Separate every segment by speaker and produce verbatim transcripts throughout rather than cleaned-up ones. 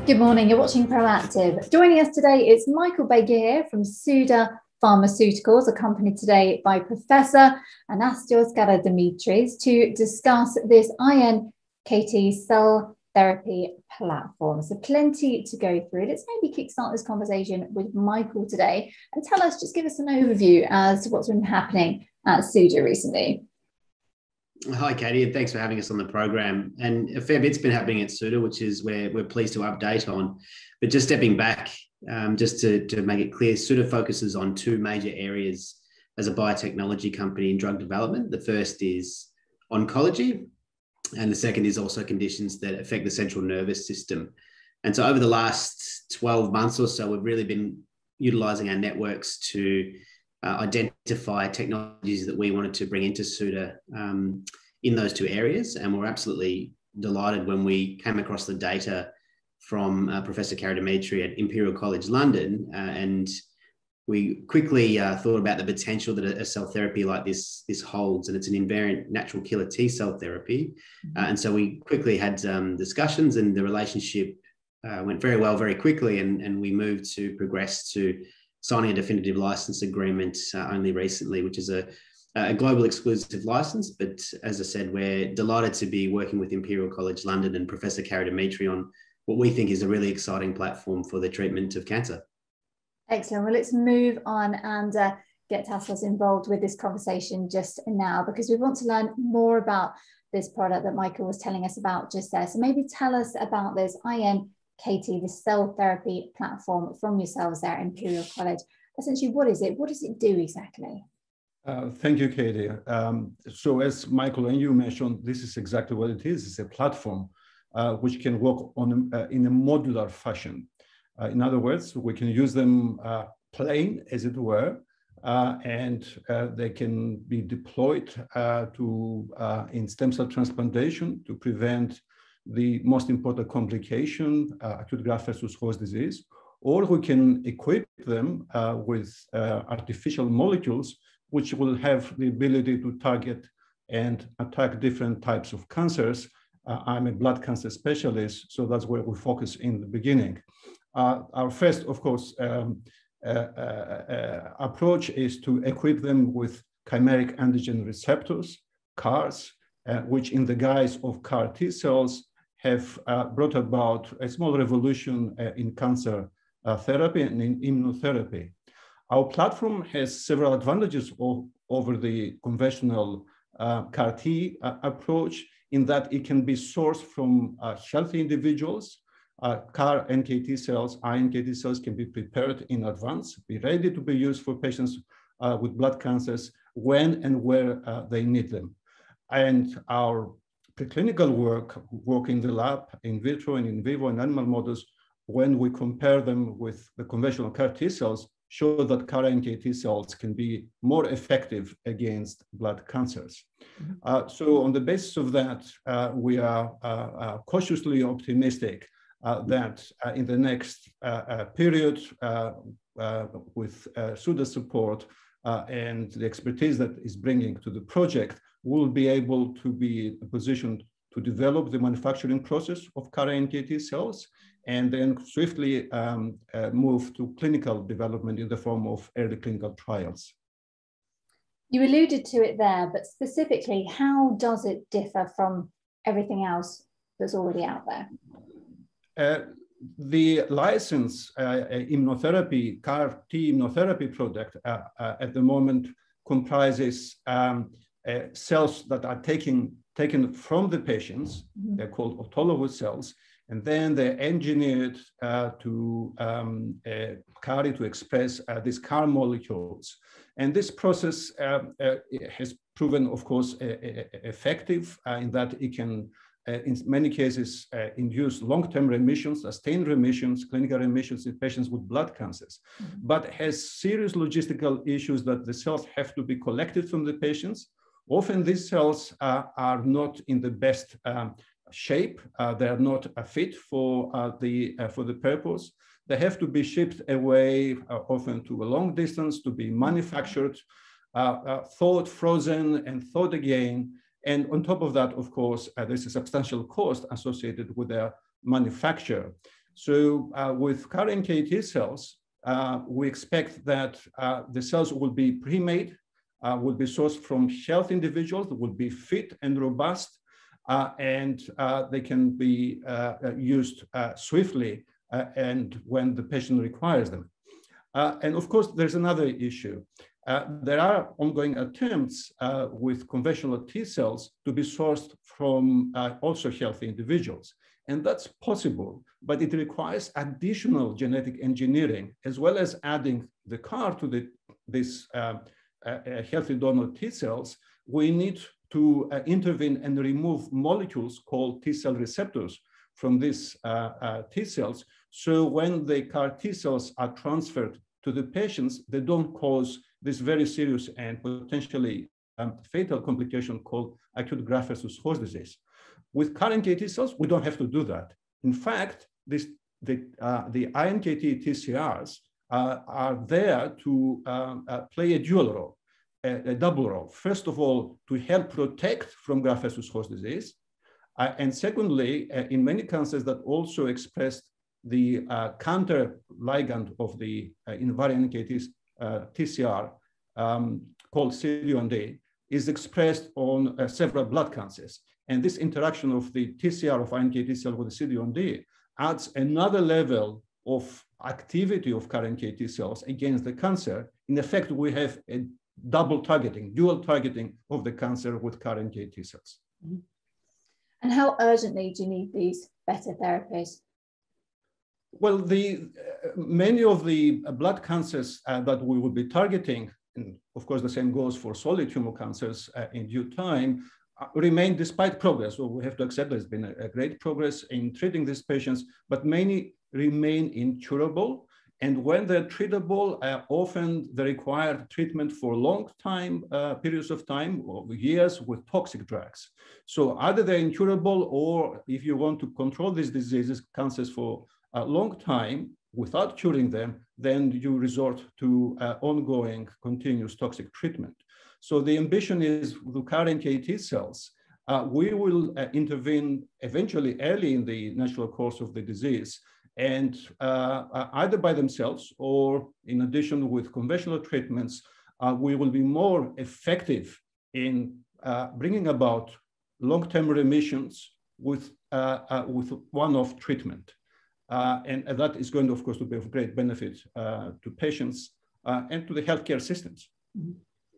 Speaker 1: Good morning, you're watching Proactive. Joining us today is Michael Baker here from Suda Pharmaceuticals, accompanied today by Professor Anastasios Karadimitris to discuss this I N K T cell therapy platform. So plenty to go through. Let's maybe kickstart this conversation with Michael today and tell us, just give us an overview as to what's been happening at Suda recently.
Speaker 2: Hi, Katie, and thanks for having us on the program. And a fair bit's been happening at Suda, which is where we're pleased to update on. But just stepping back, um, just to, to make it clear, Suda focuses on two major areas as a biotechnology company in drug development. The first is oncology, and the second is also conditions that affect the central nervous system. And so over the last twelve months or so, we've really been utilising our networks to Uh, identify technologies that we wanted to bring into Suda um, in those two areas. And we're absolutely delighted when we came across the data from uh, Professor Karadimitris at Imperial College London. Uh, and we quickly uh, thought about the potential that a, a cell therapy like this, this holds. And it's an invariant natural killer T cell therapy. Uh, and so we quickly had um, discussions, and the relationship uh, went very well very quickly. And, and we moved to progress to signing a definitive license agreement uh, only recently, which is a, a global exclusive license. But as I said, we're delighted to be working with Imperial College London and Professor Karadimitris on what we think is a really exciting platform for the treatment of cancer.
Speaker 1: Excellent. Well, let's move on and uh, get Tassos involved with this conversation just now, because we want to learn more about this product that Michael was telling us about just there. So maybe tell us about this I N K T, the cell therapy platform from yourselves there at Imperial College. Essentially, what is it? What does it do exactly?
Speaker 3: Uh, thank you, Katie. Um, so as Michael and you mentioned, this is exactly what it is. It's a platform uh, which can work on uh, in a modular fashion. Uh, in other words, we can use them uh, plain, as it were, uh, and uh, they can be deployed uh, to uh, in stem cell transplantation to prevent the most important complication, uh, acute graft-versus-host disease, or we can equip them uh, with uh, artificial molecules which will have the ability to target and attack different types of cancers. Uh, I'm a blood cancer specialist, so that's where we focus in the beginning. Uh, our first, of course, um, uh, uh, uh, approach is to equip them with chimeric antigen receptors, C A Rs, uh, which in the guise of C A R T cells have uh, brought about a small revolution uh, in cancer uh, therapy and in immunotherapy. Our platform has several advantages over the conventional uh, C A R T uh, approach, in that it can be sourced from uh, healthy individuals. Uh, C A R N K T cells, I N K T cells can be prepared in advance, be ready to be used for patients uh, with blood cancers when and where uh, they need them. And our preclinical work, work in the lab, in vitro and in vivo and animal models, when we compare them with the conventional C A R T cells, show that C A R N K T cells can be more effective against blood cancers. Mm-hmm. uh, so on the basis of that, uh, we are uh, uh, cautiously optimistic uh, that uh, in the next uh, uh, period, uh, uh, with uh, Suda support uh, and the expertise that is bringing to the project, we'll be able to be positioned to develop the manufacturing process of C A R N K T cells, and then swiftly um, uh, move to clinical development in the form of early clinical trials.
Speaker 1: You alluded to it there, but specifically, how does it differ from everything else that's already out there?
Speaker 3: Uh, the license uh, immunotherapy, C A R T immunotherapy product uh, uh, at the moment comprises um, uh, cells that are taken, taken from the patients. Mm-hmm. They're called autologous cells, and then they're engineered uh, to um, uh, carry to express uh, these C A R molecules. And this process uh, uh, has proven, of course, uh, uh, effective uh, in that it can Uh, in many cases, uh, induce long-term remissions, sustained remissions, clinical remissions in patients with blood cancers, mm-hmm. but has serious logistical issues that the cells have to be collected from the patients. Often these cells uh, are not in the best um, shape. Uh, they are not uh, fit for, uh, the, uh, for the purpose. They have to be shipped away, uh, often to a long distance, to be manufactured, uh, uh, thawed, frozen, and thawed again. And on top of that, of course, uh, there's a substantial cost associated with their manufacture. So uh, with C A R I N K T cells, uh, we expect that uh, the cells will be pre-made, uh, will be sourced from healthy individuals that will be fit and robust, uh, and uh, they can be uh, used uh, swiftly uh, and when the patient requires them. Uh, and of course, there's another issue. Uh, there are ongoing attempts uh, with conventional T cells to be sourced from uh, also healthy individuals. And that's possible, but it requires additional genetic engineering, as well as adding the C A R to the, this uh, uh, healthy donor T cells. We need to uh, intervene and remove molecules called T cell receptors from these uh, uh, T cells. So when the C A R T cells are transferred to the patients, they don't cause this very serious and potentially um, fatal complication called acute graft-versus-host disease. With C A R I N K T cells, we don't have to do that. In fact, this, the, uh, the I N K T T C Rs uh, are there to um, uh, play a dual role, a, a double role. First of all, to help protect from graft-versus-host disease. Uh, and secondly, uh, in many cancers that also expressed the uh, counter ligand of the uh, invariant N K T uh, T C R um, called C D one D is expressed on uh, several blood cancers. And this interaction of the T C R of I N K T cell with the C D one D adds another level of activity of C A R I N K T cells against the cancer. In effect, we have a double targeting, dual targeting of the cancer with C A R I N K T cells.
Speaker 1: Mm-hmm. And how urgently do you need these better therapies?
Speaker 3: Well, the, uh, many of the blood cancers uh, that we will be targeting, and of course the same goes for solid tumor cancers uh, in due time, uh, remain despite progress. So we have to accept there's been a, a great progress in treating these patients, but many remain incurable. And when they're treatable, uh, often they require treatment for long time, uh, periods of time, or years with toxic drugs. So either they're incurable, or if you want to control these diseases, cancers for a long time without curing them, then you resort to uh, ongoing continuous toxic treatment. So the ambition is with C A R I N K T cells, uh, we will uh, intervene eventually early in the natural course of the disease, and uh, either by themselves or in addition with conventional treatments, uh, we will be more effective in uh, bringing about long-term remissions with, uh, uh, with one-off treatment. Uh, and, and that is going to, of course, to be of great benefit uh, to patients uh, and to the healthcare systems.
Speaker 1: Mm-hmm.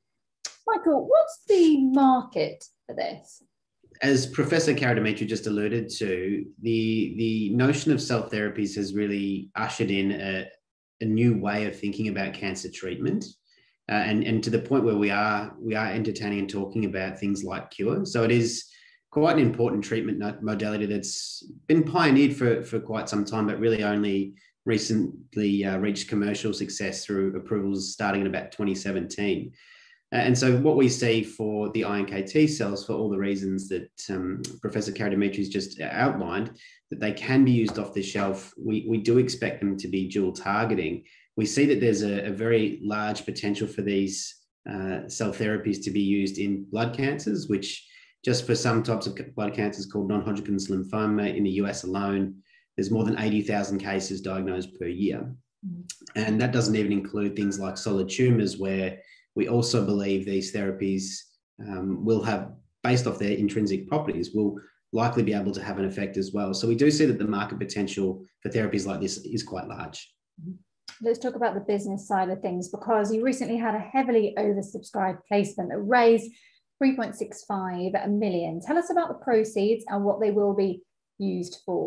Speaker 1: Michael, what's the market for this?
Speaker 2: As Professor Karadimitris just alluded to, the, the notion of cell therapies has really ushered in a, a new way of thinking about cancer treatment. Uh, and, and to the point where we are, we are entertaining and talking about things like cure. So it is quite an important treatment modality that's been pioneered for, for quite some time, but really only recently uh, reached commercial success through approvals starting in about twenty seventeen. Uh, and so what we see for the I N K T cells, for all the reasons that um, Professor Karadimitris just outlined, that they can be used off the shelf, we, we do expect them to be dual targeting. We see that there's a, a very large potential for these uh, cell therapies to be used in blood cancers, which just for some types of blood cancers called non-Hodgkin's lymphoma in the U S alone, there's more than eighty thousand cases diagnosed per year. Mm-hmm. And that doesn't even include things like solid tumors, where we also believe these therapies um, will have, based off their intrinsic properties, will likely be able to have an effect as well. So we do see that the market potential for therapies like this is quite large.
Speaker 1: Let's talk about the business side of things, because you recently had a heavily oversubscribed placement that raised three point six five million. Tell us about the proceeds and what they will be used for.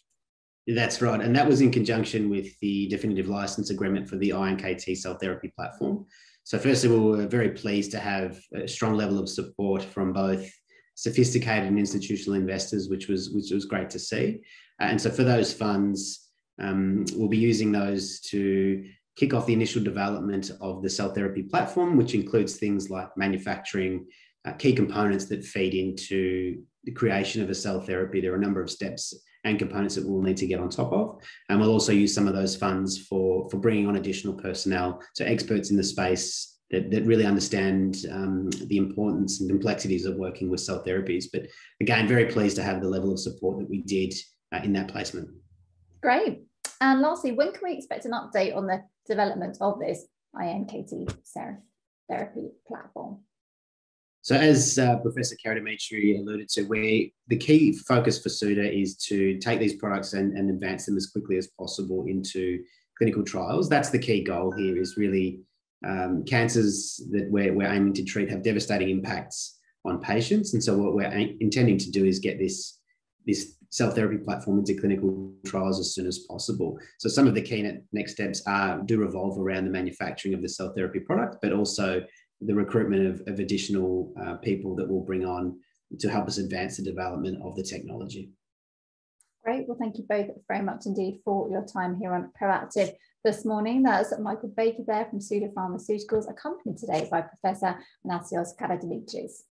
Speaker 2: That's right. And that was in conjunction with the definitive license agreement for the I N K T cell therapy platform. So firstly, we were very pleased to have a strong level of support from both sophisticated and institutional investors, which was, which was great to see. Uh, and so for those funds, um, we'll be using those to kick off the initial development of the cell therapy platform, which includes things like manufacturing uh, key components that feed into the creation of a cell therapy. There are a number of steps and components that we'll need to get on top of. And we'll also use some of those funds for, for bringing on additional personnel, so experts in the space that, that really understand um, the importance and complexities of working with cell therapies. But again, very pleased to have the level of support that we did uh, in that placement.
Speaker 1: Great. And lastly, when can we expect an update on the development of this I N K T therapy platform?
Speaker 2: So as uh, Professor Karadimitris alluded to, we, the key focus for Suda is to take these products and, and advance them as quickly as possible into clinical trials. That's the key goal here, is really um, cancers that we're, we're aiming to treat have devastating impacts on patients. And so what we're intending to do is get this, this cell therapy platform into clinical trials as soon as possible. So some of the key next steps are, do revolve around the manufacturing of the cell therapy product, but also the recruitment of, of additional uh, people that we'll bring on to help us advance the development of the technology.
Speaker 1: Great. Well, thank you both very much indeed for your time here on Proactive this morning. That's Michael Baker there from Suda Pharmaceuticals, accompanied today by Professor Anastasios Karadimitris.